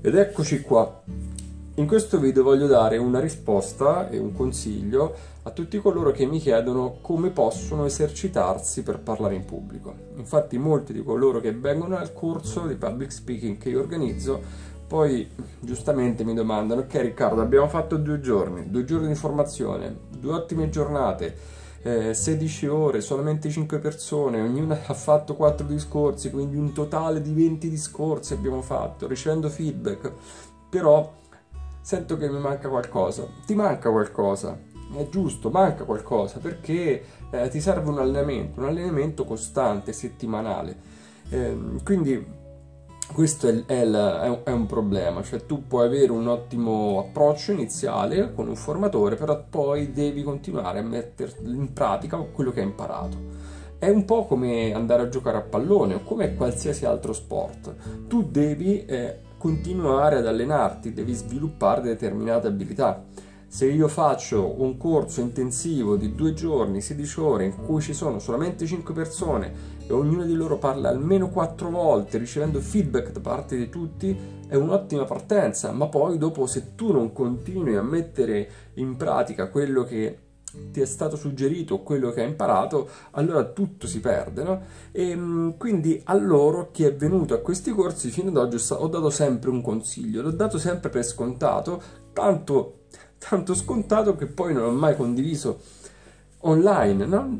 Ed eccoci qua. In questo video voglio dare una risposta e un consiglio a tutti coloro che mi chiedono come possono esercitarsi per parlare in pubblico. Infatti molti di coloro che vengono al corso di public speaking che io organizzo poi giustamente mi domandano: ok Riccardo, abbiamo fatto 2 giorni di formazione, 2 ottime giornate, 16 ore, solamente 5 persone, ognuna ha fatto 4 discorsi, quindi un totale di 20 discorsi abbiamo fatto, ricevendo feedback, però sento che mi manca qualcosa. Ti manca qualcosa, è giusto, manca qualcosa, perché ti serve un allenamento costante, settimanale. Quindi questo è un problema, cioè tu puoi avere un ottimo approccio iniziale con un formatore, però poi devi continuare a mettere in pratica quello che hai imparato. È un po' come andare a giocare a pallone o come qualsiasi altro sport. Tu devi continuare ad allenarti, devi sviluppare determinate abilità. Se io faccio un corso intensivo di 2 giorni, 16 ore, in cui ci sono solamente 5 persone e ognuna di loro parla almeno 4 volte, ricevendo feedback da parte di tutti, è un'ottima partenza, ma poi dopo, se tu non continui a mettere in pratica quello che ti è stato suggerito, quello che hai imparato, allora tutto si perde, no? E quindi a loro, chi è venuto a questi corsi fino ad oggi, ho dato sempre un consiglio, l'ho dato sempre per scontato, tanto scontato che poi non ho mai condiviso online, no?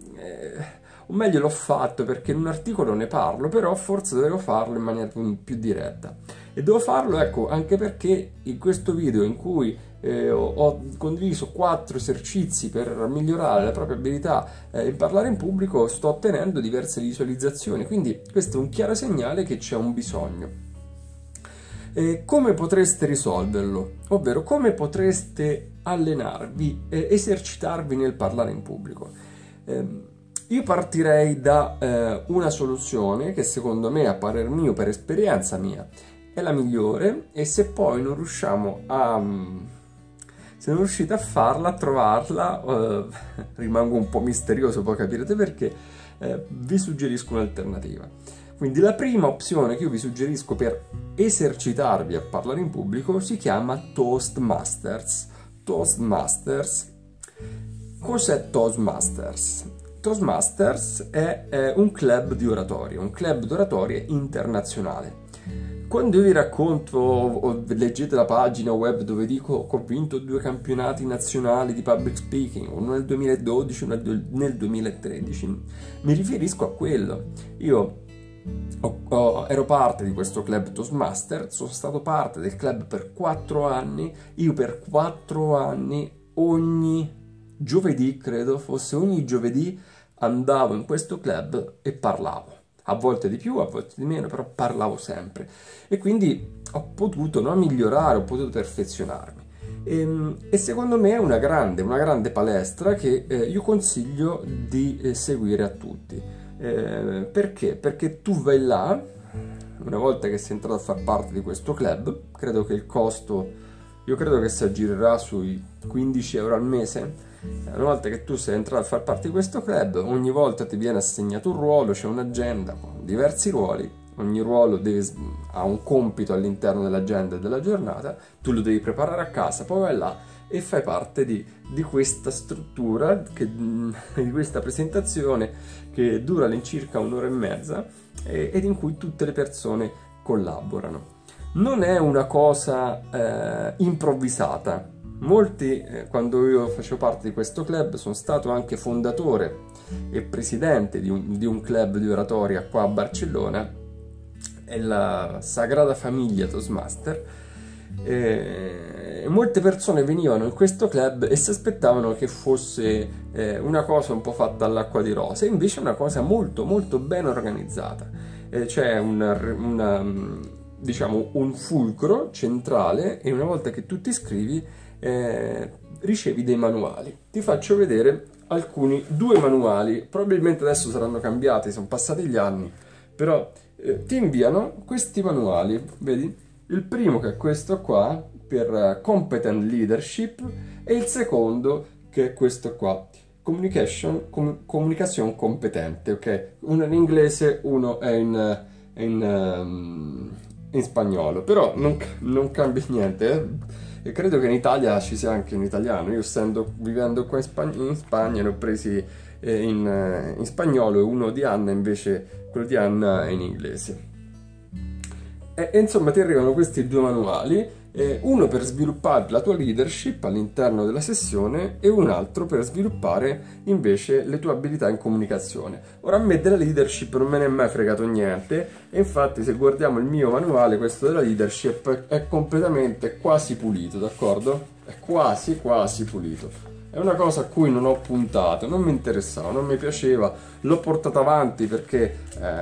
O meglio, l'ho fatto perché in un articolo ne parlo, però forse dovevo farlo in maniera più diretta. E devo farlo, ecco, anche perché in questo video in cui ho condiviso 4 esercizi per migliorare la propria abilità in parlare in pubblico, sto ottenendo diverse visualizzazioni, quindi questo è un chiaro segnale che c'è un bisogno. Come potreste risolverlo? Ovvero, come potreste allenarvi, esercitarvi nel parlare in pubblico? Io partirei da una soluzione che secondo me, a parer mio, per esperienza mia, è la migliore, e se poi non riusciamo se non riuscite a farla, a trovarla, rimango un po' misterioso, poi capirete perché, vi suggerisco un'alternativa. Quindi la prima opzione che io vi suggerisco per esercitarvi a parlare in pubblico si chiama Toastmasters. Toastmasters. Cos'è Toastmasters? Toastmasters è un club di oratoria internazionale. Quando io vi racconto o leggete la pagina web dove dico che ho vinto 2 campionati nazionali di public speaking, uno nel 2012 e uno nel 2013, mi riferisco a quello. Io ero parte di questo club Toastmaster, sono stato parte del club per 4 anni, io per 4 anni ogni giovedì, credo fosse ogni giovedì, andavo in questo club e parlavo, a volte di più, a volte di meno, però parlavo sempre, e quindi ho potuto migliorare, ho potuto perfezionarmi, e secondo me è una grande palestra che io consiglio di seguire a tutti. Perché? Perché tu vai là, una volta che sei entrato a far parte di questo club, credo che il costo, io credo che si aggirerà sui 15 euro al mese. Una volta che tu sei entrato a far parte di questo club, ogni volta ti viene assegnato un ruolo, c'è un'agenda con diversi ruoli, ogni ruolo ha un compito all'interno dell'agenda della giornata, tu lo devi preparare a casa, poi vai là e fai parte di questa struttura, di questa presentazione che dura all'incirca 1 ora e mezza ed in cui tutte le persone collaborano. Non è una cosa improvvisata. Molti, quando io facevo parte di questo club, sono stato anche fondatore e presidente di un club di oratoria qua a Barcellona, è la Sagrada Famiglia Toastmaster. Molte persone venivano in questo club e si aspettavano che fosse una cosa un po' fatta all'acqua di rose, invece è una cosa molto ben organizzata. C'è diciamo un fulcro centrale, e una volta che tu ti iscrivi ricevi dei manuali. Ti faccio vedere 2 manuali, probabilmente adesso saranno cambiati, sono passati gli anni, però ti inviano questi manuali, vedi? Il primo, che è questo qua, per Competent Leadership, e il secondo, che è questo qua, Comunicazione competente, ok? Uno è in inglese, uno è in in spagnolo, però non cambia niente. E credo che in Italia ci sia anche in italiano. Io vivendo qua in Spagna ne ho presi in spagnolo, e uno di Anna invece, quello di Anna, è in inglese. E insomma ti arrivano questi due manuali, uno per sviluppare la tua leadership all'interno della sessione e un altro per sviluppare invece le tue abilità in comunicazione. Ora, a me della leadership non me ne è mai fregato niente, e infatti se guardiamo il mio manuale, questo della leadership, è completamente quasi pulito, d'accordo? È quasi pulito. È una cosa a cui non ho puntato, non mi interessava, non mi piaceva, l'ho portato avanti perché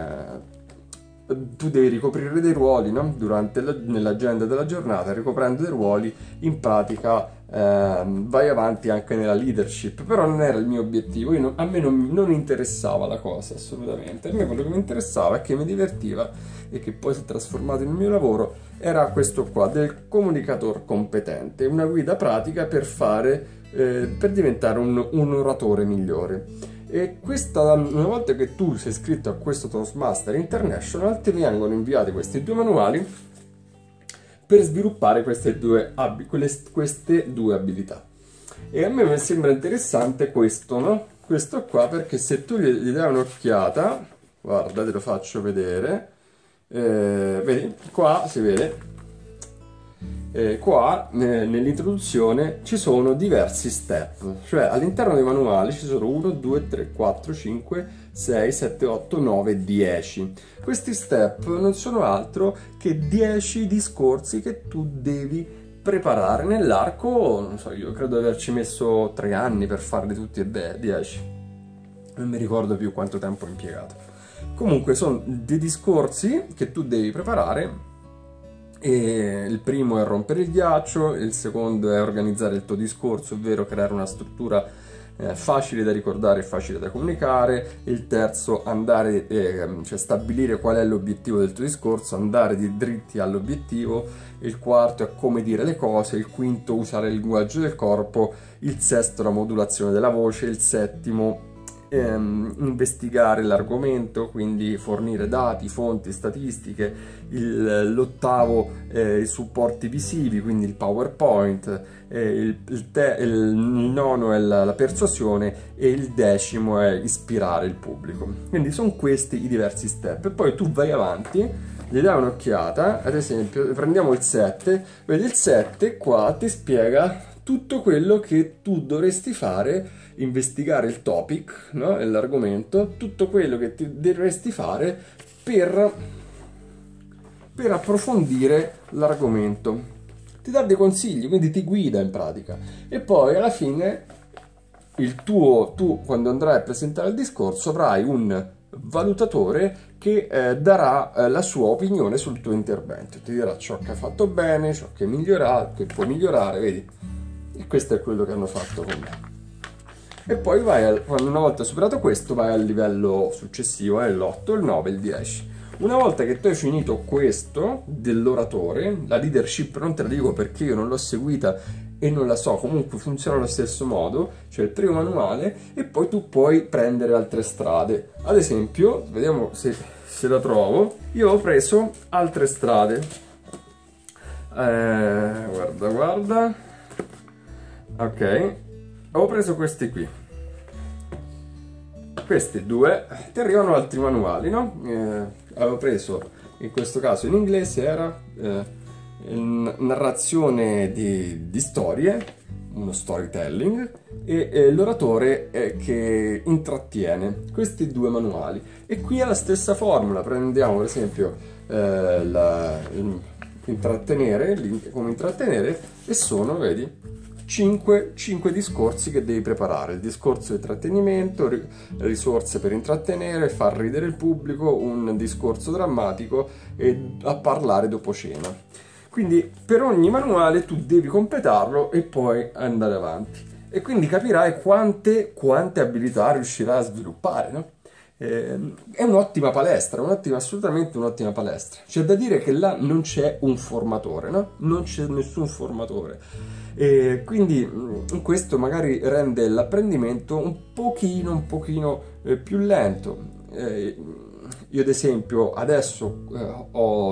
tu devi ricoprire dei ruoli, no? Nell'agenda della giornata, ricoprendo dei ruoli, in pratica vai avanti anche nella leadership, però non era il mio obiettivo. A me non interessava la cosa assolutamente. A me quello che mi interessava e che mi divertiva, e che poi si è trasformato nel mio lavoro, era questo qua, del comunicatore competente, una guida pratica per diventare un oratore migliore. E una volta che tu sei iscritto a questo Toastmaster International, ti vengono inviati questi due manuali per sviluppare queste due abilità. E a me mi sembra interessante questo, no? Questo qua, perché se tu gli dai un'occhiata, guarda, te lo faccio vedere, vedi, qua si vede. Qua nell'introduzione ci sono diversi step, cioè all'interno dei manuali ci sono 1, 2, 3, 4, 5, 6, 7, 8, 9, 10. Questi step non sono altro che 10 discorsi che tu devi preparare nell'arco, non so, io credo di averci messo 3 anni per farli tutti e 10. Non mi ricordo più quanto tempo ho impiegato. Comunque sono dei discorsi che tu devi preparare. E il primo è rompere il ghiaccio, il secondo è organizzare il tuo discorso, ovvero creare una struttura facile da ricordare e facile da comunicare. Il terzo, cioè stabilire qual è l'obiettivo del tuo discorso, andare dritti all'obiettivo. Il quarto è come dire le cose, il quinto usare il linguaggio del corpo, il sesto la modulazione della voce, il settimo investigare l'argomento, quindi fornire dati, fonti, statistiche, l'ottavo i supporti visivi, quindi il PowerPoint, il nono è la persuasione, e il decimo è ispirare il pubblico. Quindi sono questi i diversi step, e poi tu vai avanti, gli dai un'occhiata. Ad esempio prendiamo il 7, vedi, il 7 qua ti spiega tutto quello che tu dovresti fare, investigare il topic, no? L'argomento, tutto quello che ti dovresti fare per approfondire l'argomento. Ti dà dei consigli, quindi ti guida in pratica. E poi alla fine tu quando andrai a presentare il discorso avrai un valutatore che darà la sua opinione sul tuo intervento, ti dirà ciò che hai fatto bene, ciò che puoi migliorare, vedi? E questo è quello che hanno fatto con me. E poi quando una volta superato questo, vai al livello successivo, l'8, il 9, il 10. Una volta che tu hai finito questo dell'oratore, la leadership non te la dico perché io non l'ho seguita e non la so, comunque funziona allo stesso modo, cioè il primo manuale, e poi tu puoi prendere altre strade. Ad esempio, vediamo se la trovo, io ho preso altre strade. Guarda. Ok, ho preso questi qui. Questi due, ti arrivano altri manuali, no? Avevo preso, in questo caso in inglese, era narrazione di storie, uno storytelling, e l'oratore che intrattiene. Questi due manuali. E qui è la stessa formula, prendiamo per esempio come intrattenere, e sono, vedi, 5 discorsi che devi preparare: il discorso di intrattenimento, risorse per intrattenere, far ridere il pubblico, un discorso drammatico e a parlare dopo cena. Quindi per ogni manuale tu devi completarlo e poi andare avanti, e quindi capirai quante abilità riuscirai a sviluppare, no? È un'ottima palestra, assolutamente un'ottima palestra. C'è da dire che là non c'è un formatore, no? Non c'è nessun formatore. Quindi questo magari rende l'apprendimento un pochino più lento. Io ad esempio adesso ho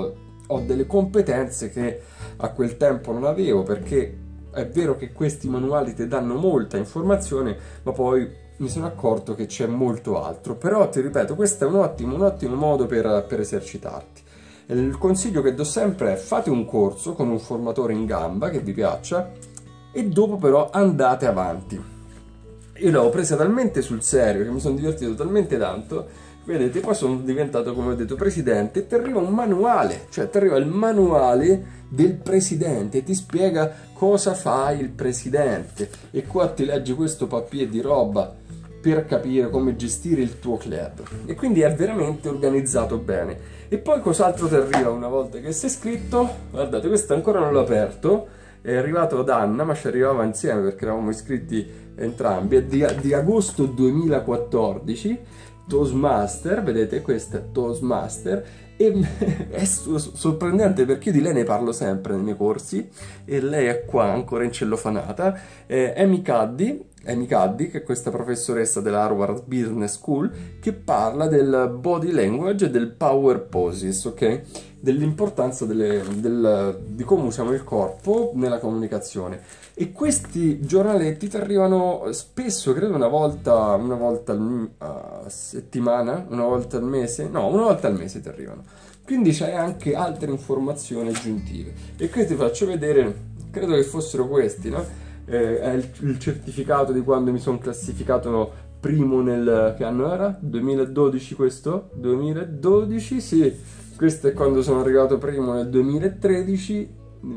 ho delle competenze che a quel tempo non avevo, perché è vero che questi manuali ti danno molta informazione, ma poi mi sono accorto che c'è molto altro. Però ti ripeto, questo è un ottimo modo per esercitarti. Il consiglio che do sempre è: fate un corso con un formatore in gamba che vi piaccia e dopo però andate avanti. Io l'avevo presa talmente sul serio che mi sono divertito talmente tanto, vedete, poi sono diventato, come ho detto, presidente, e ti arriva un manuale, cioè ti arriva il manuale del presidente, ti spiega cosa fa il presidente, e qua ti leggi questo papier di roba per capire come gestire il tuo club, e quindi è veramente organizzato bene. E poi cos'altro ti arriva una volta che sei iscritto? Guardate, questo ancora non l'ho aperto, è arrivato ad Anna, ma ci arrivava insieme perché eravamo iscritti entrambi, è di agosto 2014, Toastmaster, vedete, questo è Toastmaster, e è sorprendente perché io di lei ne parlo sempre nei miei corsi, e lei è qua ancora incellofanata. Amy Cuddy, che è questa professoressa della Harvard Business School, che parla del body language e del power poses, ok? Dell'importanza di come usiamo il corpo nella comunicazione. E questi giornaletti ti arrivano spesso, credo una volta a settimana, una volta al mese, no, una volta al mese ti arrivano. Quindi c'hai anche altre informazioni aggiuntive. E qui ti faccio vedere, credo che fossero questi, no? È il certificato di quando mi sono classificato primo che anno era? 2012 questo? 2012, sì. Questo è quando sono arrivato primo nel 2013.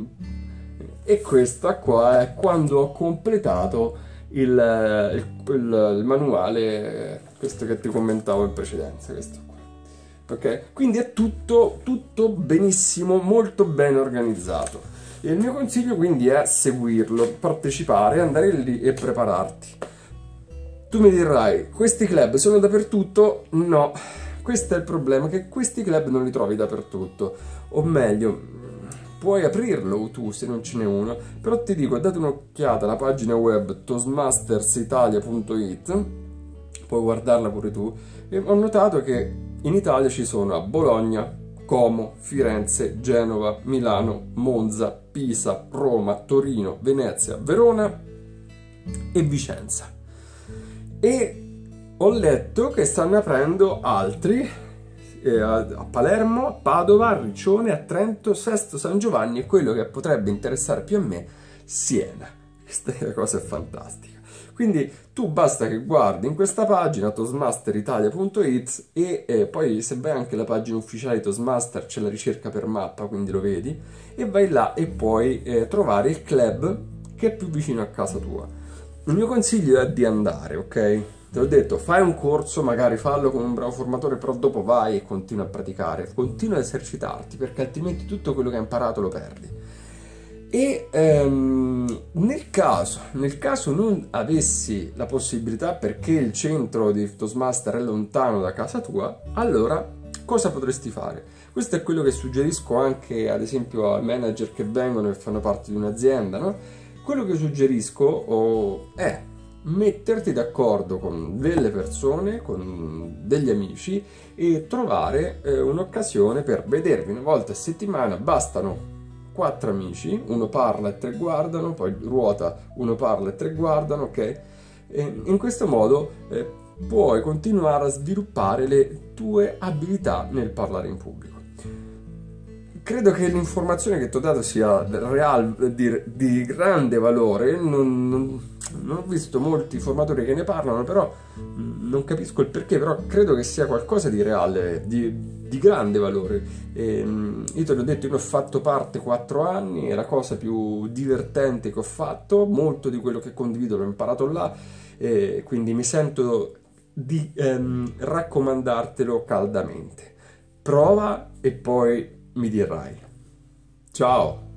E questa qua è quando ho completato il manuale, questo che ti commentavo in precedenza, questo qua. Ok? Quindi è tutto benissimo, molto ben organizzato. E il mio consiglio quindi è seguirlo, partecipare, andare lì e prepararti. Tu mi dirai, questi club sono dappertutto? No, questo è il problema, che questi club non li trovi dappertutto, o meglio, puoi aprirlo tu se non ce n'è uno, però ti dico, date un'occhiata alla pagina web toastmastersitalia.it, puoi guardarla pure tu, e ho notato che in Italia ci sono a Bologna, Como, Firenze, Genova, Milano, Monza, Pisa, Roma, Torino, Venezia, Verona e Vicenza. E ho letto che stanno aprendo altri a Palermo, a Padova, a Riccione, a Trento, Sesto San Giovanni, e quello che potrebbe interessare più a me, Siena. Questa cosa è fantastica. Quindi tu basta che guardi in questa pagina toastmasteritalia.it e poi se vai anche alla pagina ufficiale di Toastmaster c'è la ricerca per mappa, quindi lo vedi, e vai là e puoi trovare il club che è più vicino a casa tua. Il mio consiglio è di andare, ok? Te l'ho detto, fai un corso, magari fallo con un bravo formatore, però dopo vai e continua a praticare, continua ad esercitarti, perché altrimenti tutto quello che hai imparato lo perdi. E nel caso non avessi la possibilità, perché il centro di Toastmaster è lontano da casa tua, allora cosa potresti fare? Questo è quello che suggerisco anche, ad esempio, ai manager che vengono e fanno parte di un'azienda, no? Quello che suggerisco è metterti d'accordo con delle persone, con degli amici, e trovare un'occasione per vedervi una volta a settimana. Bastano 4 amici, uno parla e 3 guardano, poi ruota, uno parla e 3 guardano, ok? E in questo modo puoi continuare a sviluppare le tue abilità nel parlare in pubblico. Credo che l'informazione che ti ho dato sia di grande valore. Non ho visto molti formatori che ne parlano, però non capisco il perché, però credo che sia qualcosa di reale, di grande valore. Io te l'ho detto, io ne ho fatto parte 4 anni, è la cosa più divertente che ho fatto, molto di quello che condivido l'ho imparato là, quindi mi sento di raccomandartelo caldamente. Prova e poi mi dirai. Ciao!